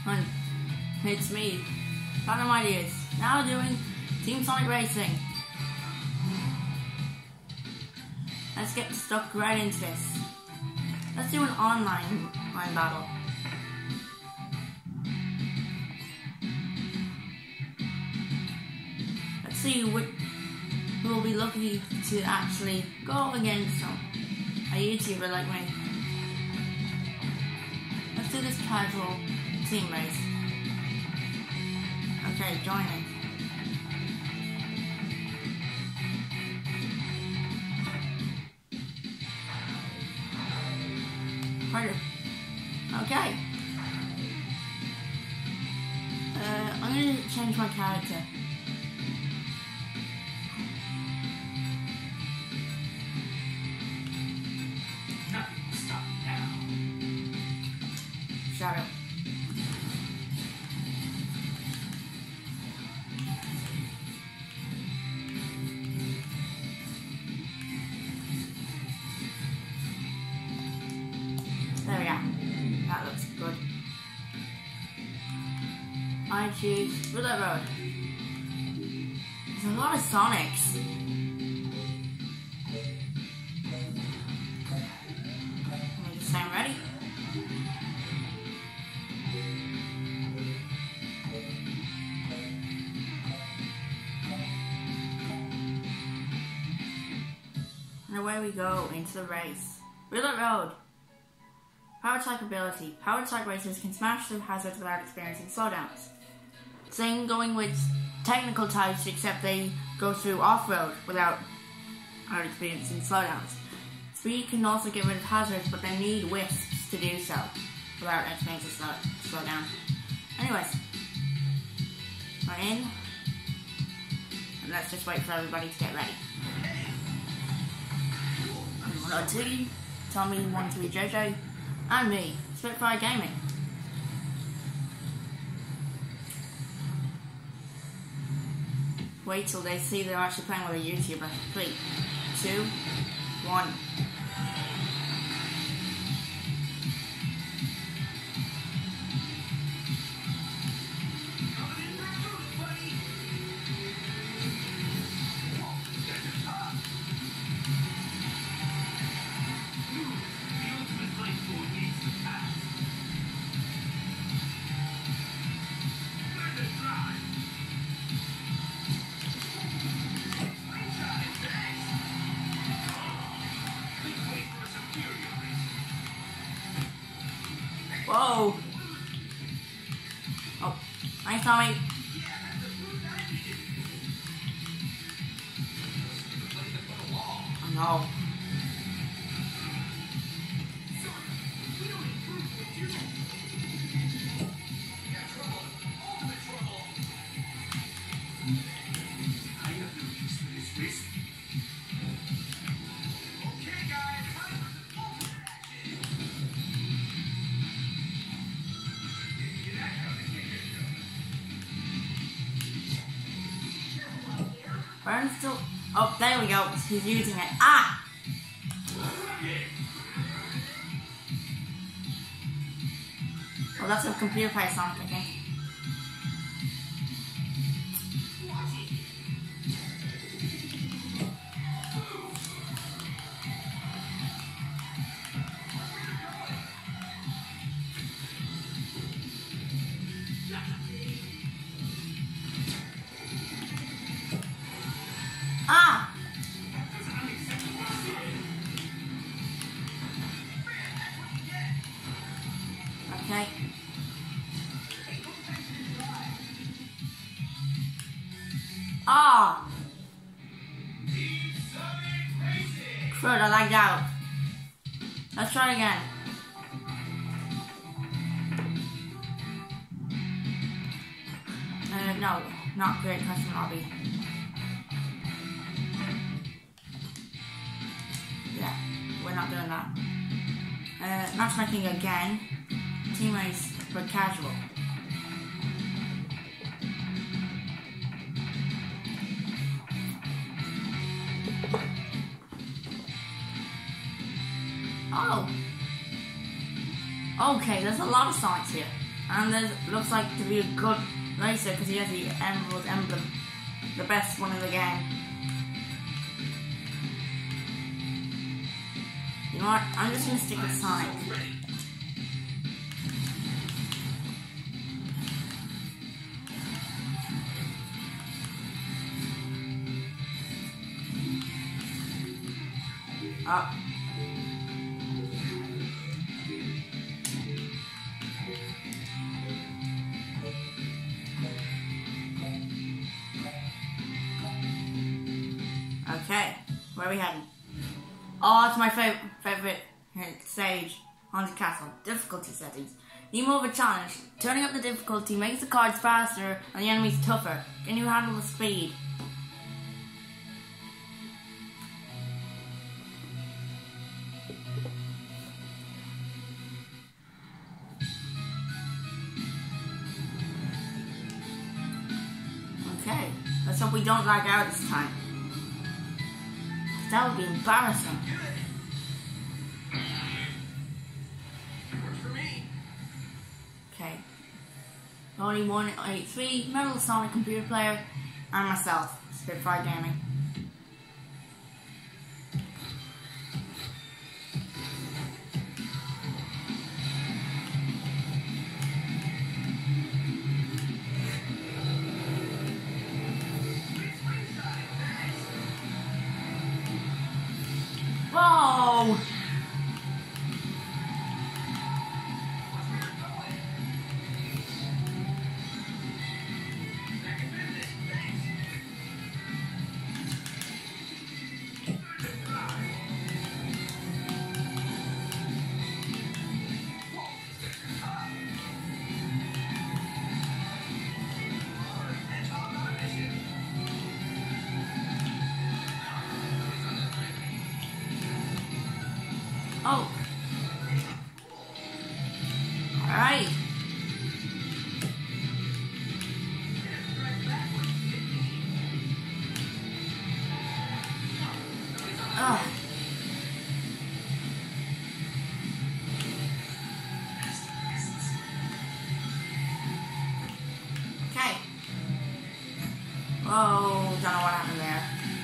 And it's me, Platinum Ideas, now doing Team Sonic Racing. Let's get stuck right into this. Let's do an online battle. Let's see who will be lucky to actually go against a YouTuber like me. Let's do this casual team race. Okay, join it. Harder. Okay. I'm gonna change my character. Stop now. Shadow. There we go. That looks good. I choose Roulette Road. There's a lot of Sonics. Let me just say I'm ready. And away we go into the race. Roulette Road. Powered Type ability. Powered Type racers can smash through hazards without experiencing slowdowns. Same going with technical types, except they go through off-road without experiencing slowdowns. Speed can also get rid of hazards, but they need wisps to do so without experiencing slowdown. Anyways, we're in, and let's just wait for everybody to get ready. 102, Tommy 123 JJ, and me, Spitfire Gaming. Wait till they see they're actually playing with a YouTuber. 3, 2, 1. Whoa! Oh, nice, Tommy. Oh no. Burn still. Oh, there we go. He's using it. Ah! Well, that's a computer play Sonic, I think. Ah! Okay. Ah! Crud, I lagged out. Let's try again. No, not great custom lobby. Yeah, we're not doing that. Matchmaking again. Team race, but casual. Oh. Okay, there's a lot of Sonics here. And there looks like to be a good racer because he has the Emerald emblem, the best one in the game. You know what? I'm just gonna stick with Sonic. Oh. Okay, where are we heading? Oh, it's my favorite stage, Haunted Castle. Difficulty settings. Need more of a challenge. Turning up the difficulty makes the cards faster and the enemies tougher. Can you handle the speed? Okay, let's hope we don't lag out this time. That would be embarrassing. Okay. Only 183, Metal Sonic computer player, and myself, Spitfire Gaming. Whoa! Oh. Alright. Ugh. Okay. Whoa, don't know what happened there.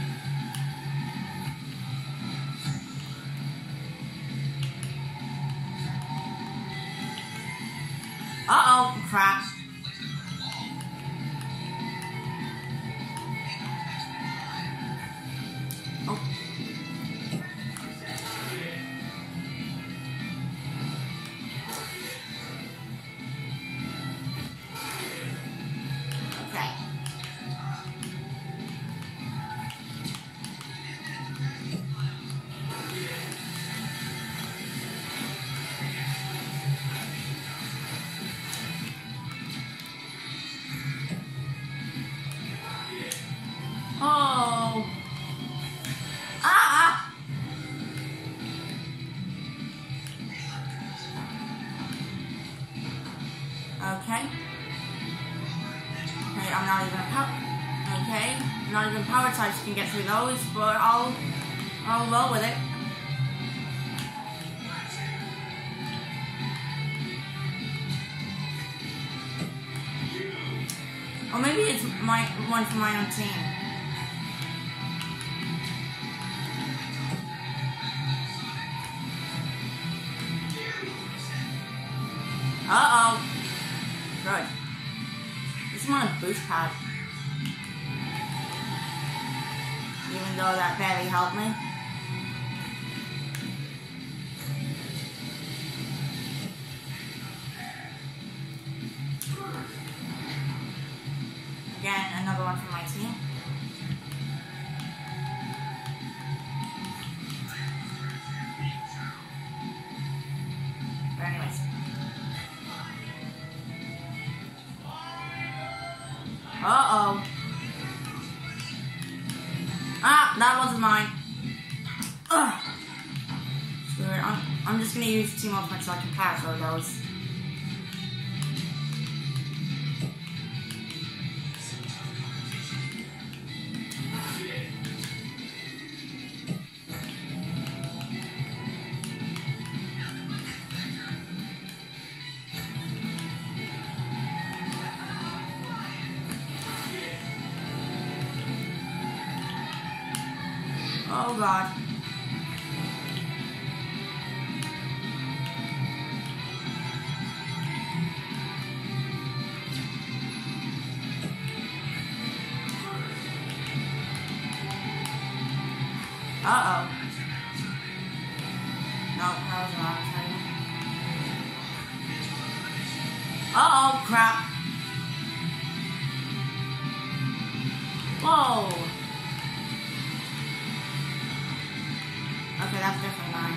Uh-oh, crap. Oh. Okay. Oh. Ah! Okay. Okay, I'm not even okay. Not even power types can get through those, but I'll roll with it. Or maybe it's one from my own team. Uh-oh. Good. This is on a boost pad. Even though that barely helped me. Again, another one from my team. But anyways. Uh-oh. Ah, that wasn't mine. Ugh. Screw it. I'm just gonna use Team Ultimate so I can pass all those. Oh god. Uh-oh. No, that was wrong. Uh-oh, crap. Whoa. Okay, that's definitely mine.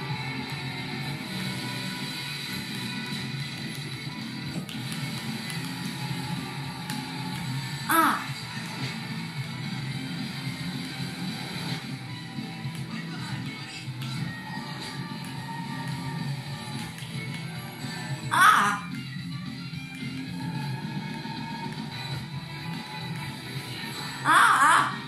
Ah! Ah! Ah!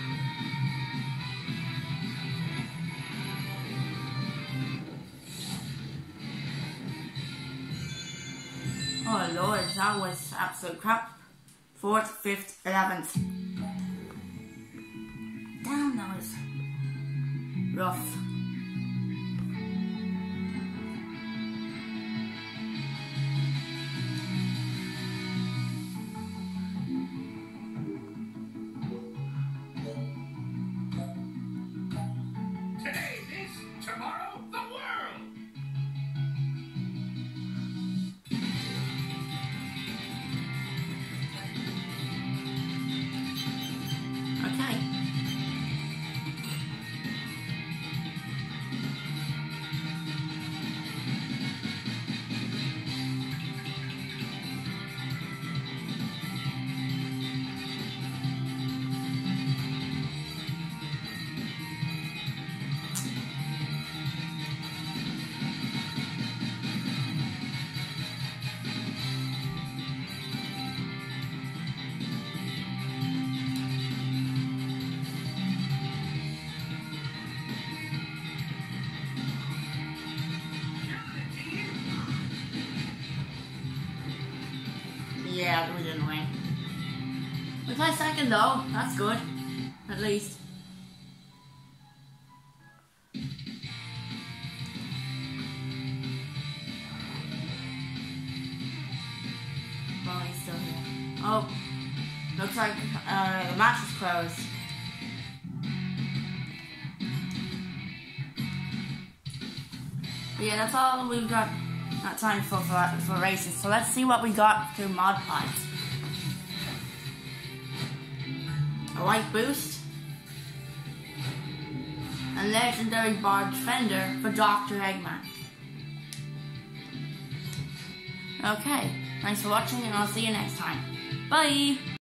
Oh lord, that was absolute crap. 4th, 5th, 11th. Damn, that was rough. Today this, tomorrow the world. Okay. Yeah, we didn't win. We placed second though, that's good. At least. Well, he's still here. Oh, looks like the match is closed. Yeah, that's all we've got time for races. So let's see what we got through Mod Pods. A light boost. A legendary Barge Fender for Dr. Eggman. Okay, thanks for watching and I'll see you next time. Bye!